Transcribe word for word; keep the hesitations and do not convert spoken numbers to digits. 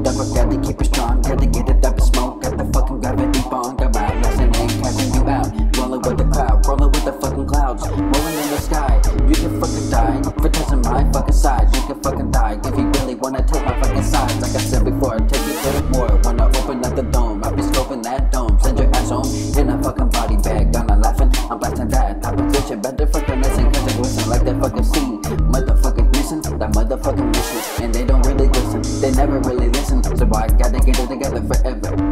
up, I gotta keep it strong. Gotta get it up and smoke, got the fucking gravity bomb. Got my lesson and casting you out. Rolling with the cloud, rolling with the fucking clouds. Rolling in the sky, you can fucking die for testing my fucking side. You can fucking die if you really wanna take my fucking sides. Like I said before, take it to the war. When I open up the dome, I'll be scoping that dome. Send your ass home in a fucking body bag. I'm not laughing, I'm blasting that type of bitch. You better fucking listen, cause it glisten like that fucking scene. Motherfucking missing, that motherfucking mission. And they don't really listen, they never really listen. So I gotta get it together forever.